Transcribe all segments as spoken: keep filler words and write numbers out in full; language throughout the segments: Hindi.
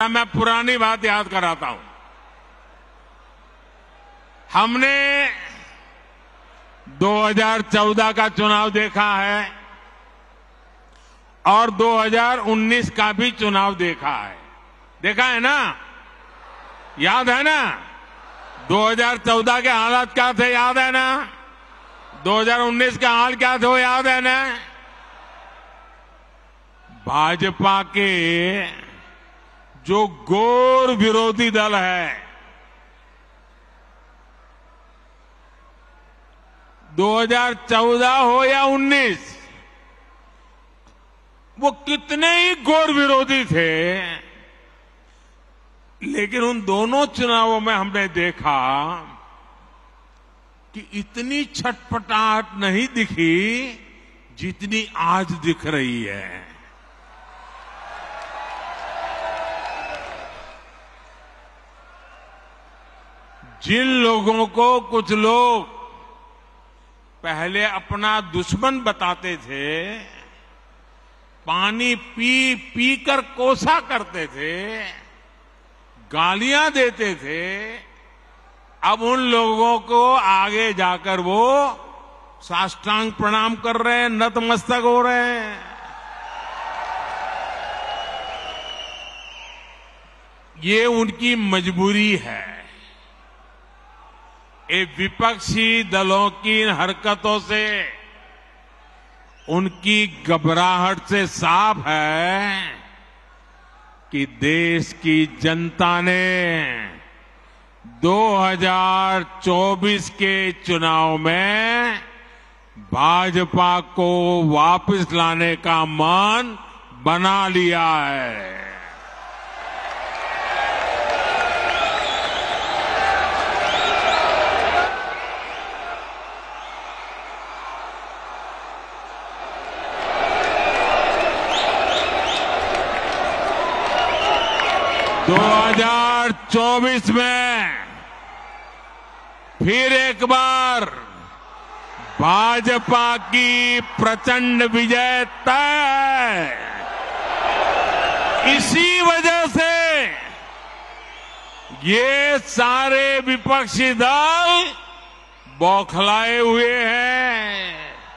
मैं पुरानी बात याद कराता हूं। हमने दो हज़ार चौदह का चुनाव देखा है और दो हज़ार उन्नीस का भी चुनाव देखा है। देखा है ना? याद है ना? दो हज़ार चौदह के हालात क्या थे, याद है ना? दो हज़ार उन्नीस के हाल क्या थे, वो याद है ना? भाजपा के जो घोर विरोधी दल है, दो हज़ार चौदह हो या उन्नीस, वो कितने ही घोर विरोधी थे, लेकिन उन दोनों चुनावों में हमने देखा कि इतनी छटपटाहट नहीं दिखी जितनी आज दिख रही है। जिन लोगों को कुछ लोग पहले अपना दुश्मन बताते थे, पानी पी पी कर कोसा करते थे, गालियां देते थे, अब उन लोगों को आगे जाकर वो साष्टांग प्रणाम कर रहे हैं, नतमस्तक हो रहे हैं। ये उनकी मजबूरी है। ये विपक्षी दलों की हरकतों से, उनकी घबराहट से साफ है कि देश की जनता ने दो हज़ार चौबीस के चुनाव में भाजपा को वापस लाने का मन बना लिया है। दो हज़ार चौबीस में फिर एक बार भाजपा की प्रचंड विजय तय है। इसी वजह से ये सारे विपक्षी दल बौखलाए हुए हैं।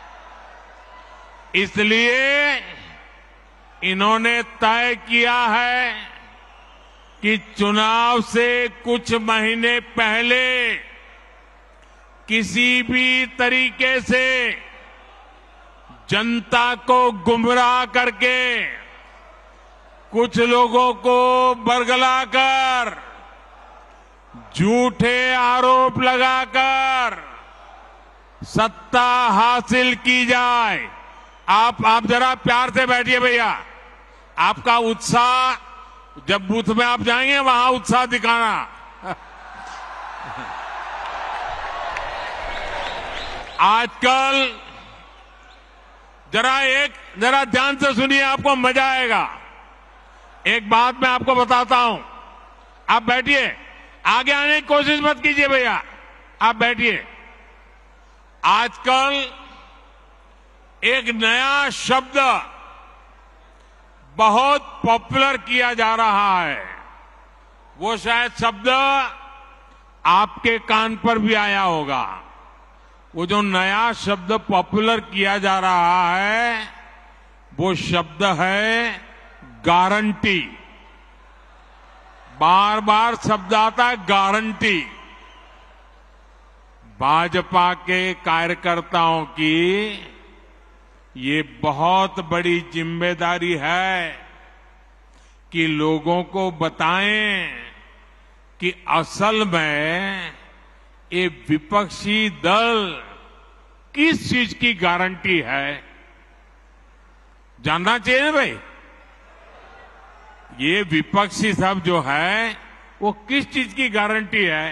इसलिए इन्होंने तय किया है कि चुनाव से कुछ महीने पहले किसी भी तरीके से जनता को गुमराह करके, कुछ लोगों को बरगलाकर, झूठे आरोप लगाकर सत्ता हासिल की जाए। आप आप जरा प्यार से बैठिए भैया। आपका उत्साह, जब बूथ में आप जाएंगे वहां उत्साह दिखाना। आजकल जरा एक जरा ध्यान से सुनिए, आपको मजा आएगा। एक बात मैं आपको बताता हूं। आप बैठिए, आगे आने की कोशिश मत कीजिए भैया, आप बैठिए। आजकल एक नया शब्द बहुत पॉपुलर किया जा रहा है। वो शायद शब्द आपके कान पर भी आया होगा। वो जो नया शब्द पॉपुलर किया जा रहा है, वो शब्द है गारंटी। बार बार शब्द आता है गारंटी। भाजपा के कार्यकर्ताओं की ये बहुत बड़ी जिम्मेदारी है कि लोगों को बताएं कि असल में ये विपक्षी दल किस चीज की गारंटी है। जानना चाहिए ना भाई, ये विपक्षी सब जो है वो किस चीज की गारंटी है।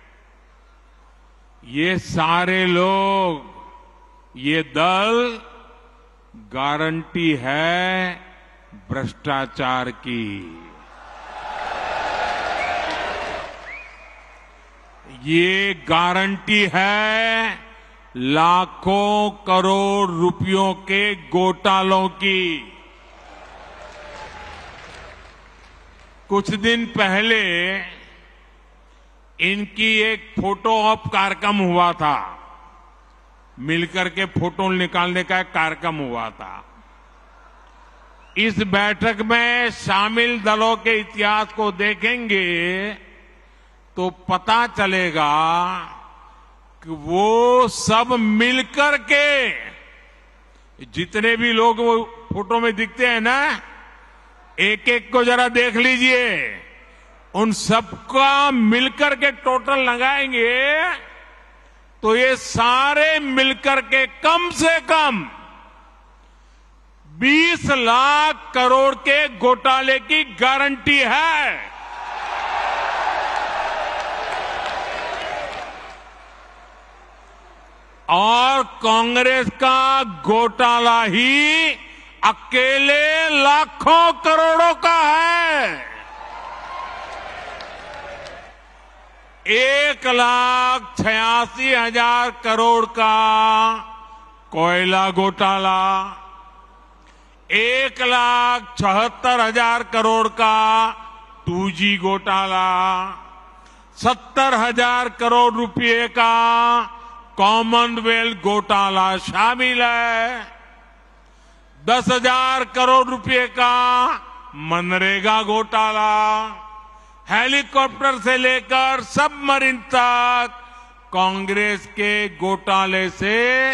ये सारे लोग, ये दल गारंटी है भ्रष्टाचार की। ये गारंटी है लाखों करोड़ रुपयों के घोटालों की। कुछ दिन पहले इनकी एक फोटो ऑप कार्यक्रम हुआ था, मिलकर के फोटो निकालने का एक कार्यक्रम हुआ था। इस बैठक में शामिल दलों के इतिहास को देखेंगे तो पता चलेगा कि वो सब मिलकर के, जितने भी लोग वो फोटो में दिखते हैं ना, एक एक को जरा देख लीजिए, उन सबका मिलकर के टोटल लगाएंगे तो ये सारे मिलकर के कम से कम बीस लाख करोड़ के घोटाले की गारंटी है। और कांग्रेस का घोटाला ही अकेले लाखों करोड़ों का है। एक लाख छियासी हजार करोड़ का कोयला घोटाला, एक लाख चौहत्तर हजार करोड़ का टू जी घोटाला, सत्तर हजार करोड़ रुपए का कॉमनवेल्थ घोटाला शामिल है, दस हजार करोड़ रुपए का मनरेगा घोटाला, हेलीकॉप्टर से लेकर सबमरीन तक कांग्रेस के घोटाले से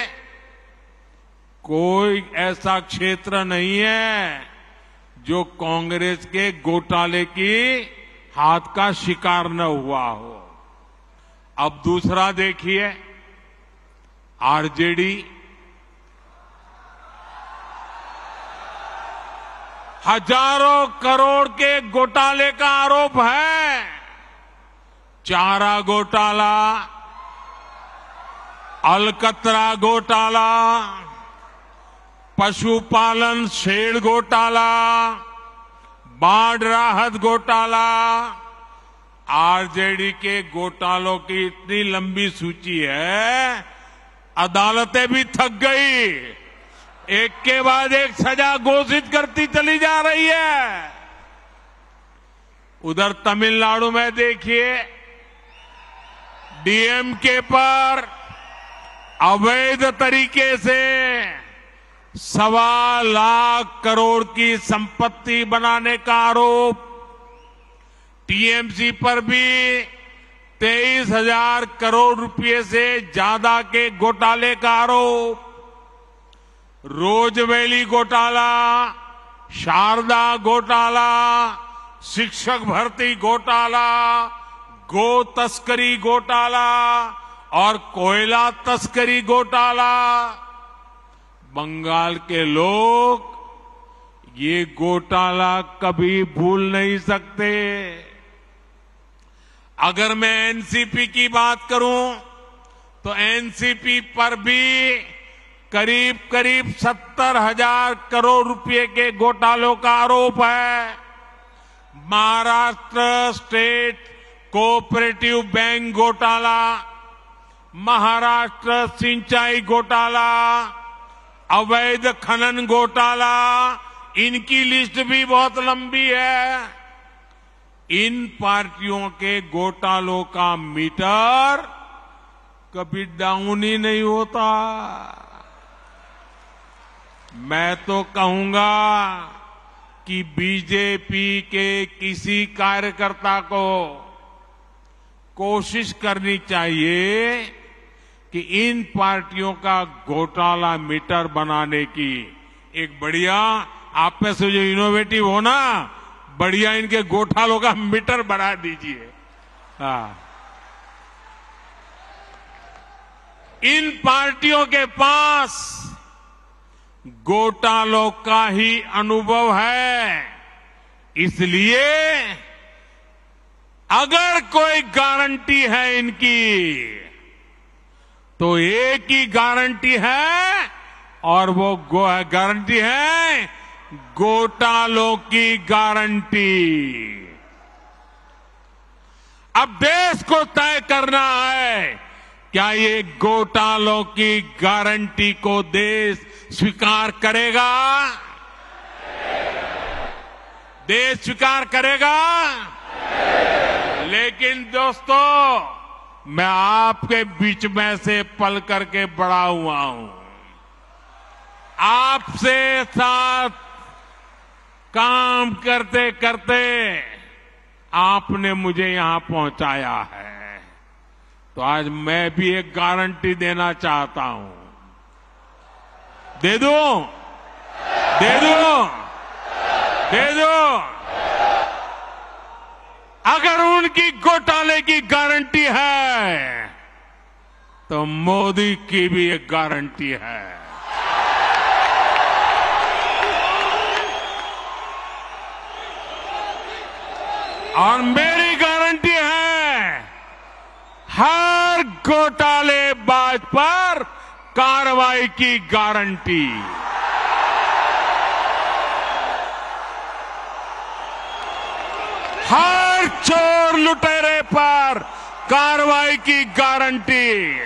कोई ऐसा क्षेत्र नहीं है जो कांग्रेस के घोटाले की हाथ का शिकार न हुआ हो। अब दूसरा देखिए, आरजेडी हजारों करोड़ के घोटाले का आरोप है। चारा घोटाला, अलकतरा घोटाला, पशुपालन शेड घोटाला, बाढ़ राहत घोटाला। आरजेडी के घोटालों की इतनी लंबी सूची है, अदालतें भी थक गई, एक के बाद एक सजा घोषित करती चली जा रही है। उधर तमिलनाडु में देखिए, डीएमके पर अवैध तरीके से सवा लाख करोड़ की संपत्ति बनाने का आरोप, टीएमसी पर भी तेईस हजार करोड़ रुपए से ज्यादा के घोटाले का आरोप, रोजवेली घोटाला, शारदा घोटाला, शिक्षक भर्ती घोटाला, गो तस्करी घोटाला और कोयला तस्करी घोटाला। बंगाल के लोग ये घोटाला कभी भूल नहीं सकते। अगर मैं एनसीपी की बात करूं तो एनसीपी पर भी करीब करीब सत्तर हजार करोड़ रुपए के घोटालों का आरोप है। महाराष्ट्र स्टेट कोऑपरेटिव बैंक घोटाला, महाराष्ट्र सिंचाई घोटाला, अवैध खनन घोटाला, इनकी लिस्ट भी बहुत लंबी है। इन पार्टियों के घोटालों का मीटर कभी डाउन ही नहीं होता। मैं तो कहूंगा कि बीजेपी के किसी कार्यकर्ता को कोशिश करनी चाहिए कि इन पार्टियों का घोटाला मीटर बनाने की एक बढ़िया, आप में से जो इनोवेटिव हो ना, बढ़िया इनके घोटालों का मीटर बढ़ा दीजिए। हाँ, इन पार्टियों के पास घोटालों का ही अनुभव है, इसलिए अगर कोई गारंटी है इनकी तो एक ही गारंटी है, और वो गारंटी है घोटालों की गारंटी। अब देश को तय करना है, क्या ये घोटालों की गारंटी को देश स्वीकार करेगा? देश स्वीकार करेगा। लेकिन दोस्तों, मैं आपके बीच में से पल करके बड़ा हुआ हूं। आपसे साथ काम करते करते आपने मुझे यहां पहुंचाया है। तो आज मैं भी एक गारंटी देना चाहता हूं। दे दो, दे दो, दे दो। अगर उनकी घोटाले की गारंटी है तो मोदी की भी एक गारंटी है। और मेरी गारंटी है, हर घोटालेबाज पर कार्रवाई की गारंटी। हर चोर लुटेरे पर कार्रवाई की गारंटी।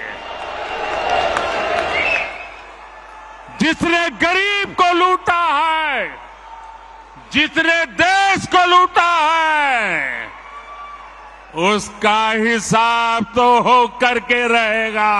जिसने गरीब को लूटा है, जिसने देश को लूटा है, उसका हिसाब तो हो करके रहेगा।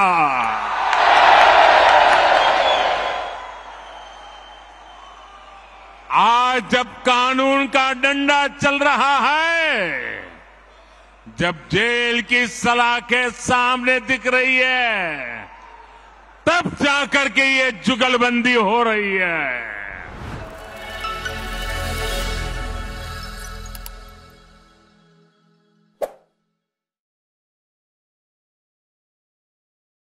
आज जब कानून का डंडा चल रहा है, जब जेल की सलाखें सामने दिख रही है, तब जाकर के ये जुगलबंदी हो रही है।